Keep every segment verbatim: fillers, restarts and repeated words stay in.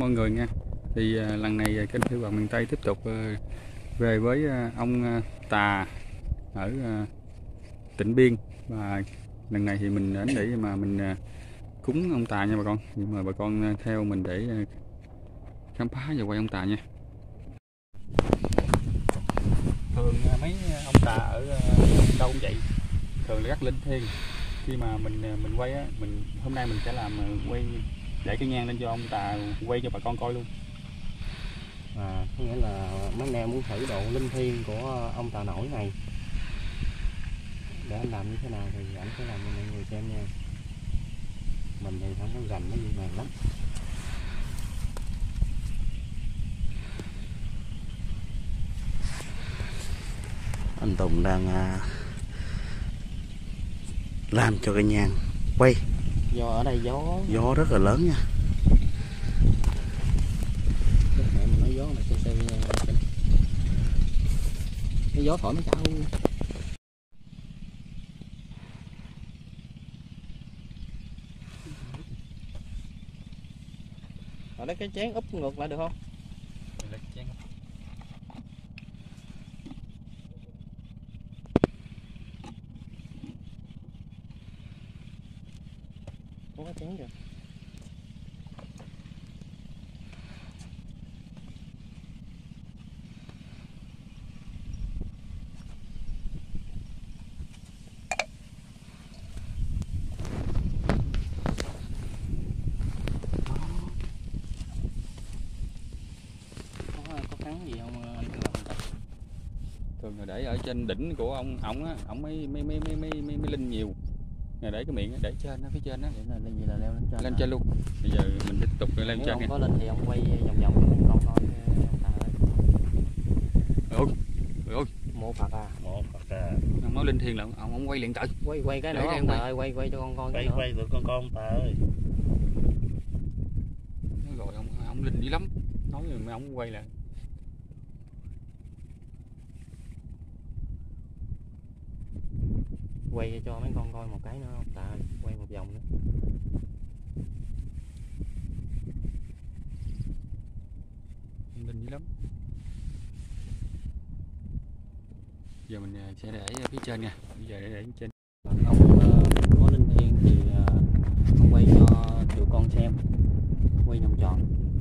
mọi người nha. Thì lần này kênh Phiêu Bạt Miền Tây tiếp tục về với ông Tà ở Tịnh Biên, và lần này thì mình đến để mà mình cúng ông Tà nha bà con. Nhưng mà bà con theo mình để khám phá và quay ông Tà nha. Thường mấy ông Tà ở đâu cũng vậy, thường là rất linh thiêng. Khi mà mình mình quay á, mình hôm nay mình sẽ làm quay để cái nhang lên cho ông Tà, quay cho bà con coi luôn. À, có nghĩa là mấy anh em muốn thử độ linh thiêng của ông Tà nổi này, để anh làm như thế nào thì anh sẽ làm cho mọi người xem nha. Mình thì không có rành mấy việc này lắm. Anh Tùng đang uh, làm cho cái nhang quay. Do ở đây gió gió rất là lớn nha. Mình nói gió mà xe xe cái gió thổi nó cao. Ở đây cái chén úp ngược lại được không? Có cái chén kìa. Thường là để ở trên đỉnh của ông ổng á, ổng mới mấy mấy mấy mấy mấy mấy linh nhiều. Này để cái miệng để trên nó, phía trên đó, là gì là leo lên trên. Lên trên luôn. Bây giờ mình tiếp tục lên trên nha. Có lên thì ông quay vòng vòng cho mấy con coi ông Tà ơi. Ôi, ôi. Mô Phật à. Mô Phật à. Ông nói linh thiêng là ông ông quay liền trời. Quay quay cái nữa ông Tà ơi, quay quay cho con coi. Quay quay được con con Tà ơi. Rồi ông ông linh dữ lắm. Nói rồi mấy ông quay lại. Quay cho mấy con coi một cái nữa ông Tà ơi, quay một vòng nữa. Linh dữ lắm. Giờ mình sẽ để phía trên nha. Bây giờ để để phía trên. Ông uh, có linh thiêng thì uh, ông quay cho tụi con xem, quay vòng tròn.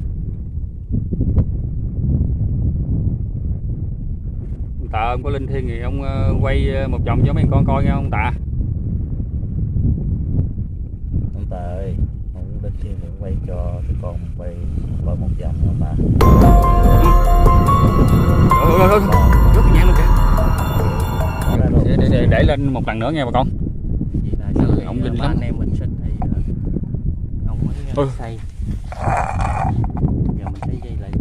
Ông Tà ông có linh thiêng thì ông uh, quay một vòng cho mấy con coi nha ông Tà. Ông Tà ơi, ông linh thiêng thì quay cho tụi con quay bởi một vòng ông Tà. Ôi ôi ôi, rớt cái nhang luôn kìa. Để, để, để, để lên một lần nữa nghe bà con. Vì tại sao ừ, ông linh lắm. Anh em mình sinh thì uh, ông mới ừ. xây. Giờ mình sẽ dây lại.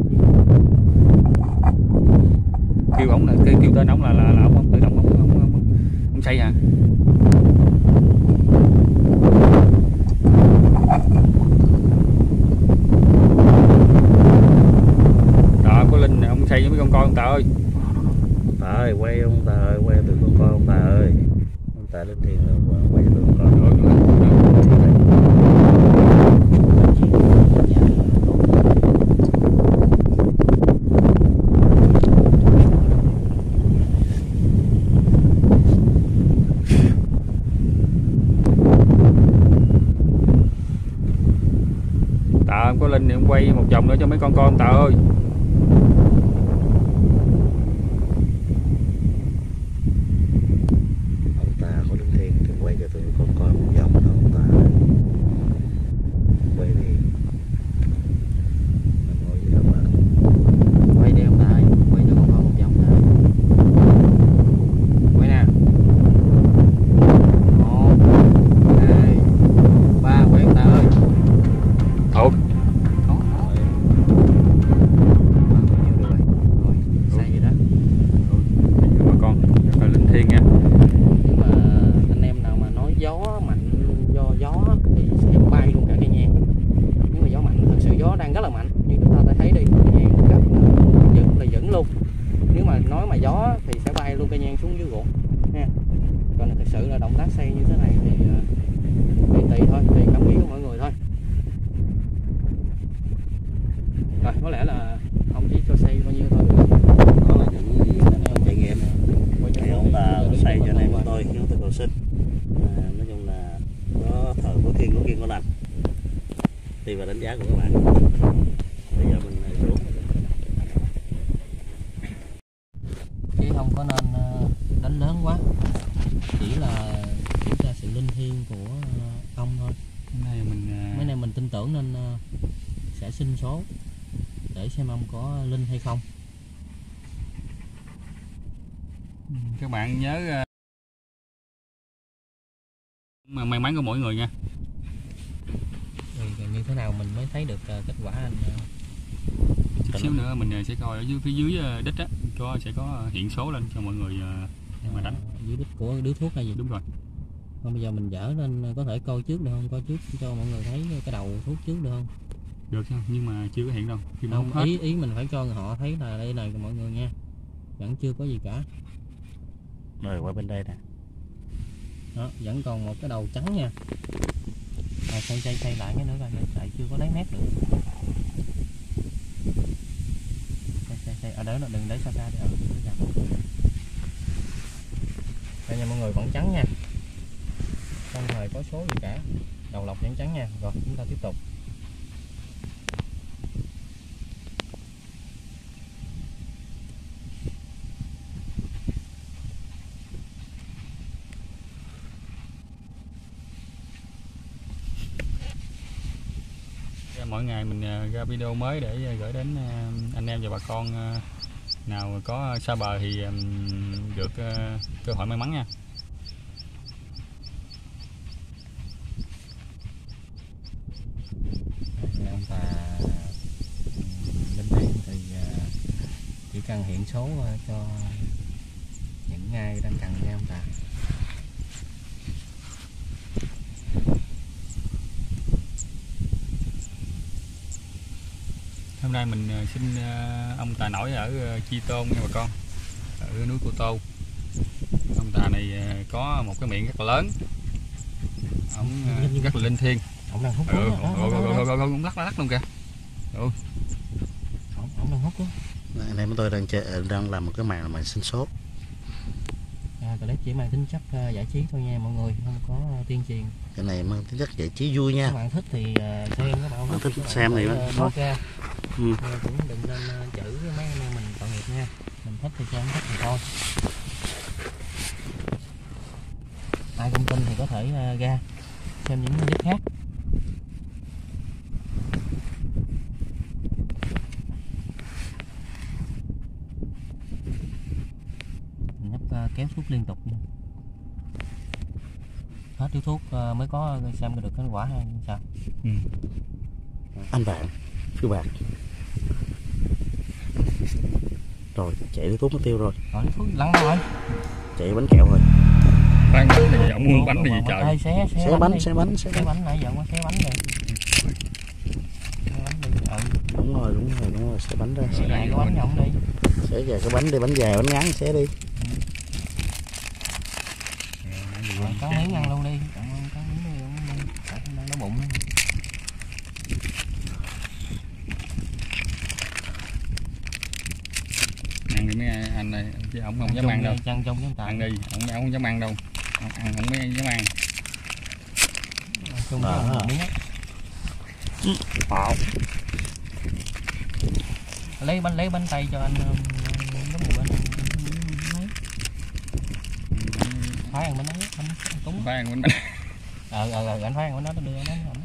Kêu ổng là kêu, kêu tên ổng là là, là ông, ông tự động ông ông, ông, ông xây à. Đó có linh ông xây với mấy con coi ông Tà ơi. Tà ơi, quay ông Tà ơi, quay tụi con coi ông Tà ơi. Ông Tà linh thiêng rồi, quay tụi con coi. Rồi, rồi, rồi. Tà ông có linh thì ông quay một vòng nữa cho mấy con coi ông Tà ơi. có đành, tùy vào đánh giá của các bạn. Bây giờ mình xuống chứ không có nên đánh lớn quá, chỉ là kiểm tra sự linh thiêng của ông thôi. Này mình mấy này mình tin tưởng nên sẽ xin số để xem ông có linh hay không. Các bạn nhớ mà may mắn của mỗi người nha. Thì như thế nào mình mới thấy được kết quả anh? Chút xíu nữa mình sẽ coi ở dưới phía dưới đít á, có sẽ có hiện số lên cho mọi người để mà đánh. À, dưới đít của điếu thuốc hay gì? Đúng rồi. Còn bây giờ mình dở lên có thể coi trước được không? Coi trước cho mọi người thấy cái đầu thuốc trước được không? Được không? Nhưng mà chưa có hiện đâu. Khi không, hết. ý ý mình phải cho họ thấy là đây này mọi người nha. Vẫn chưa có gì cả. Rồi qua bên đây nè. Đó, vẫn còn một cái đầu trắng nha. À, xoay xoay xoay lại cái nữa coi, tại chưa có lấy nét được. Xoay xoay xoay, ở đó đừng để xa xa đi. Ở đây nha mọi người, vẫn trắng nha. Không hề có số gì cả. Đầu lọc vẫn trắng nha. Rồi chúng ta tiếp tục. Mỗi ngày mình ra video mới để gửi đến anh em và bà con nào có xa bờ thì được cơ hội may mắn nha. Ông Tà linh thiêng thì chỉ cần hiện số cho những ai đang cần nha ông Tà. Hôm nay mình xin ông Tà nổi ở Chi Tôn nha bà con, ở núi Cô Tô. Ông Tà này có một cái miệng rất là lớn, ông rất là linh thiêng. Ông đang hút ừ, ông lắc lắc luôn kìa. Ừ. Ông, ông đang hút đó. Anh em tôi đang chơi, đang làm một cái màn là màn sinh số. À, clip chỉ mang tính chất uh, giải trí thôi nha mọi người, không có uh, tuyên truyền. Cái này mang tính chất giải trí vui nha. Các bạn thích thì uh, xem, các bạn thích, thích xem thì nó uh, ra. Ừ. Uh, cũng đừng nên uh, chữ mấy anh em mình tội nghiệp nha. Mình thích thì xem, thích thì thôi. Ai không tin thì có thể uh, ra xem những clip khác. Mình nhấp uh, kéo thuốc liên tục nha. Hết điếu thuốc uh, mới có xem được kết quả hay sao? Ừ. Anh bạn, phiêu bạc. Rồi chạy điếu thuốc nó tiêu rồi. Rồi điếu thuốc lắng rồi. Chạy bánh kẹo rồi. Khoan bánh này ông mua bánh này gì trời? Ê, xé, xé, xé bánh, bánh, xé bánh, xé bánh nãy giờ có xé bánh rồi. Xé bánh đi. Ừ. Đúng rồi, đúng rồi, đúng rồi, xé bánh ra. Xé dài cái bánh nhộng đi. Xé dài cái bánh đi, bánh dài, bánh ngắn xé đi. Rồi, cắn miếng ăn luôn đi. Cắn miếng đi, đang đói bụng. Ăn đi mấy anh này, chứ ông không dám ăn đâu. Chăn trong cái ăn đi, ông ông không dám ăn đâu. Ông ăn không mấy dám ăn. Chung cái một miếng. Bạo. Lấy bánh lấy bánh tay cho anh cái mùi bánh mấy. Phải ăn bánh ấy, bánh cúng. Phải ăn bánh bánh. Ờ ờ ờ anh phải ăn bánh đó, nó đưa nó nó.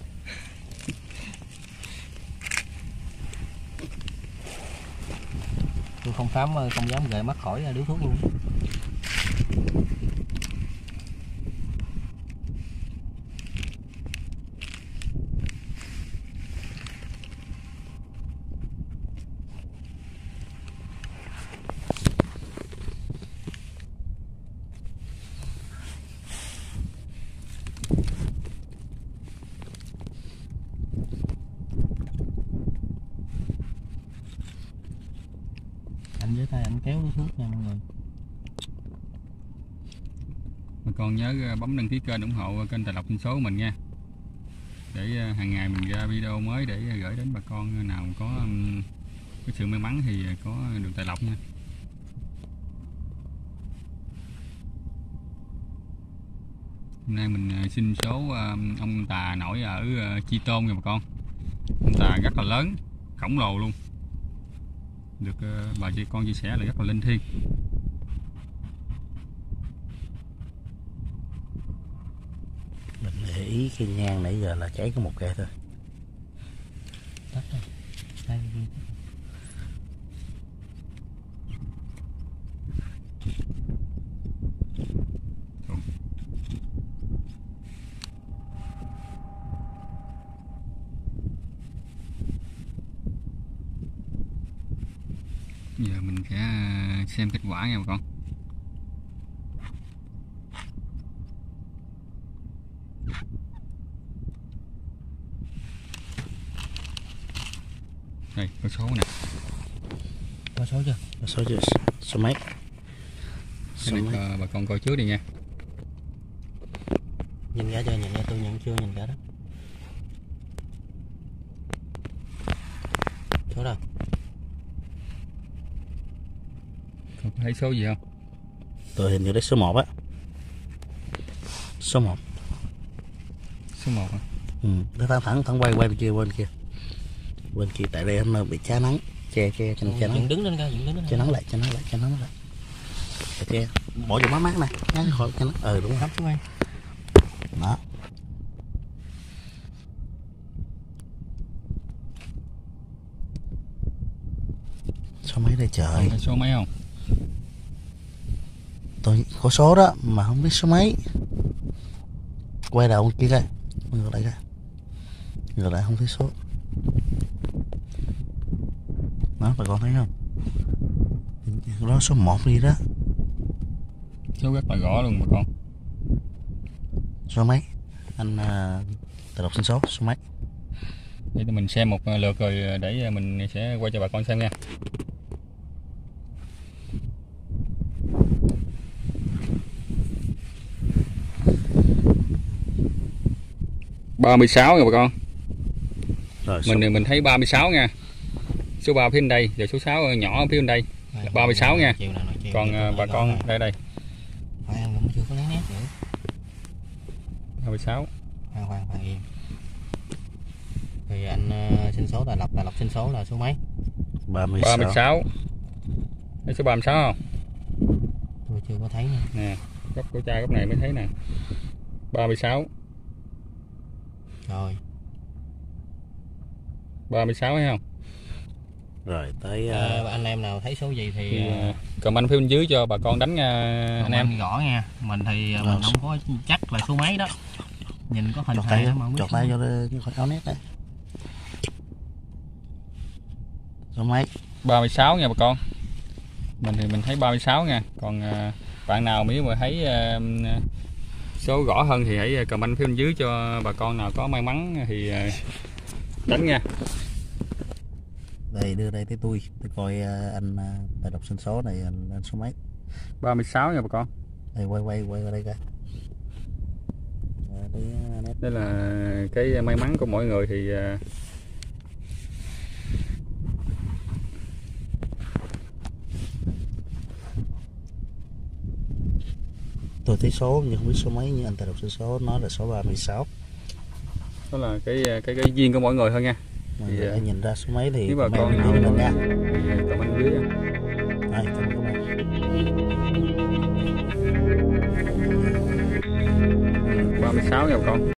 Tôi không dám không dám rời mắt khỏi điếu thuốc luôn. Anh với tay anh kéo điếu thuốc nha mọi người. Bà con nhớ bấm đăng ký kênh ủng hộ kênh Tài Lộc Sinh Số của mình nha, để hàng ngày mình ra video mới để gửi đến bà con nào có cái sự may mắn thì có được tài lộc nha. Hôm nay mình à, xin số à, ông Tà nổi ở à, Chi Tôn nha bà con. Ông Tà rất là lớn, khổng lồ luôn. Được à, bà chị con chia sẻ là rất là linh thiêng. Mình để ý cái nhang nãy giờ là cháy có một cây thôi. Tắt rồi. Đây, Giờ mình sẽ xem kết quả nha bà con. Đây có số nè. có số chưa? Có số chưa? Số mấy? Cái Số này mấy? cho bà con coi trước đi nha. Nhìn ra chưa? Nhìn ra tôi nhận chưa nhìn ra đó. Số đâu? Có thấy số gì không? Tôi hình như đấy số một á. Số một. Số một hả? Ừ, nó thẳng thẳng thẳng quay quay bên kia bên kia. Bên kia tại đây nó bị chá nắng, che che cho nó che nắng. Dựng đứng lên coi, dựng đứng lên. Che nắng lại, che nắng lại, che nắng lại. Để che. Bỏ vô mát mát này, ngắn khỏi cho nó. Ừ đúng rồi. Hấp xuống đây. Đó. Số mấy đây trời? Có số mấy không? Tôi có số đó mà không biết số mấy. Quay đầu kia coi. Ngược lại coi. Ngược lại không thấy số. Đó bà con thấy không? Đó số một đi đó. Số rất là rõ luôn bà con. Số mấy? Anh uh, tự đọc xin số số mấy? Để mình xem một lượt rồi để mình sẽ quay cho bà con xem nha. ba mươi sáu nha bà con. Rồi, Mình thì mình thấy ba mươi sáu nha. Số ba phía bên đây, rồi số sáu nhỏ phía bên đây. Là ba mươi sáu nha. Còn bà con đây đây. Phải ăn cũng chưa có lấy nét nữa. ba mươi sáu. Khoan khoan khoan yên. Thì anh uh, xin số Tài Lộc, Tài Lộc xin số là số mấy? ba mươi ba mươi sáu. Thấy số ba mươi sáu không? Tôi chưa có thấy nha. Nè, góc của chai góc này mới thấy nè. ba mươi sáu. Rồi. ba mươi sáu thấy không? Rồi tới uh... À, anh em nào thấy số gì thì, thì uh, comment phía bên dưới cho bà con đánh nha anh em. Gõ nha. Mình thì uh, mình không có chắc là số mấy đó. Nhìn có hình chọt hài tay, mà không biết. chọt tay vô khỏi áo nét đấy. Số mấy? ba mươi sáu nha bà con. Mình thì mình thấy ba mươi sáu nha. Còn uh, bạn nào nếu mà thấy uh, số rõ hơn thì hãy comment phía bên dưới cho bà con nào có may mắn thì uh, đánh nha. Đây đưa đây tới tôi, tôi coi uh, anh uh, Tài đọc xin số này anh, anh số mấy? ba mươi sáu nha bà con. Đây quay quay quay vào đây coi. Uh, Đây là cái may mắn của mỗi người thì uh, tôi thấy số nhưng không biết số mấy, nhưng anh Tài đọc xin số nói là số ba mươi sáu. đó là cái cái cái duyên của mỗi người thôi nha. Mọi thì người nhìn ra số mấy thì nếu bà con comment nào mình nha. thì comment dưới nha. Rồi, cảm ơn các bạn. ba mươi sáu nha bà con.